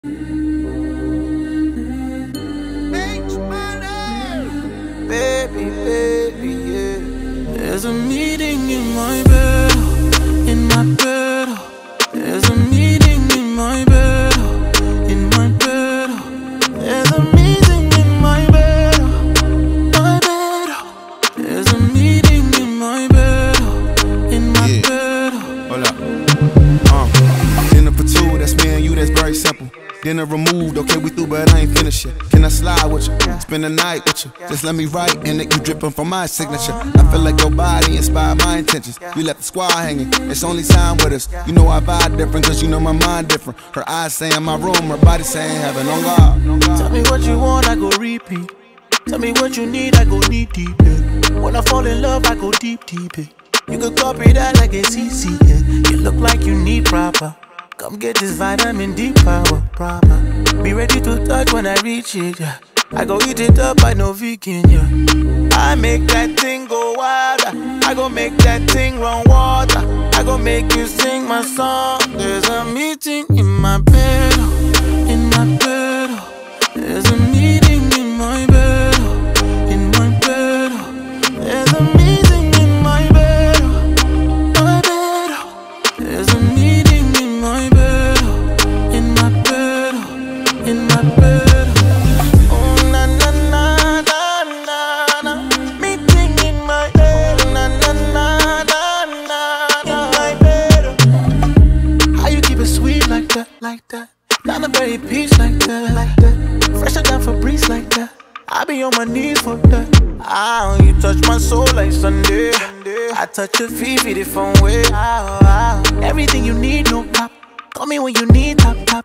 Baby, baby, yeah. There's a meeting in my bed, in my bed. There's a meeting in my bed, in my bed. There's a meeting in my bed, my bed. There's a meeting in my bed, in my bed. Hold up. Dinner for two, that's me and you, that's very simple. Dinner removed, okay, we through, but I ain't finished yet. Can I slide with you? Spend the night with you? Just let me write, and that you dripping from my signature. I feel like your body inspired my intentions. You left the squad hanging, it's only time with us. You know I vibe different, cause you know my mind different. Her eyes saying my room, her body saying heaven on God. Tell me what you want, I go repeat. Tell me what you need, I go knee deep, yeah. When I fall in love, I go deep, deep, yeah. You could copy that like it's easy, yeah. You look like you need proper. Come get this vitamin D power, proper. Be ready to touch when I reach it, yeah. I go eat it up, I know vegan, yeah. I make that thing go wilder. I go make that thing run water. I go make you sing my song. There's a meeting in my bed, in my bed. There's a meeting in my bed, in my bed. There's a meeting in my bed, my bed. There's a meeting in my bed, in my bed, in my bed. Oh na na na na na na. Meeting in my bed. Na na na na na na. In my bed. How you keep it sweet like that, like that? Down the very peach like that, like that. Fresher than Febreze like that. I be on my knees for that. Ah, you touch my soul like Sunday. I touch your feet different way. Everything you need, no pop. Call me when you need top, top.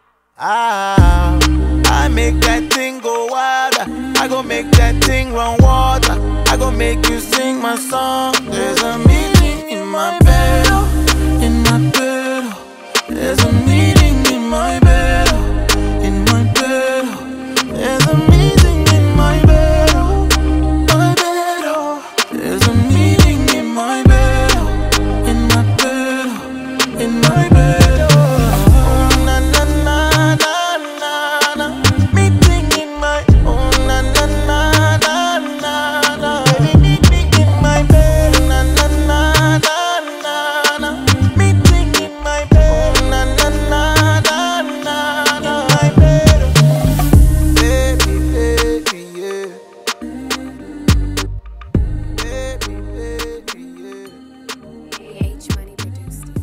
I make that thing go wilder. I go make that thing run water. I go make you sing my song. There's a meeting in my bed, in my bed. There's a meeting in my bed, in my bed. There's a meeting in my bed, my bed. There's a meeting in my bed, in my bed, in my bed. Na na na na na na. Meeting in my, oh na na na na na na. Baby, meet me in my bed. Na na na na na na. Meeting in my bed. Na na na na na na. My bed. Baby, baby, yeah. Baby, baby, yeah. H-Money produced it.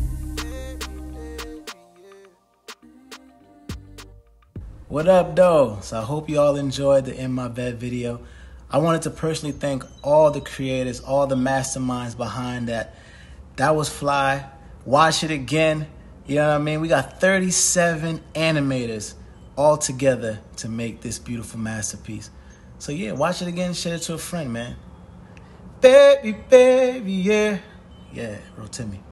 What up, though? So I hope you all enjoyed the In My Bed video. I wanted to personally thank all the creators, all the masterminds behind that. That was fly. Watch it again. You know what I mean? We got 37 animators all together to make this beautiful masterpiece. So yeah, watch it again, share it to a friend, man. Baby, baby, yeah. Yeah, Rotimi.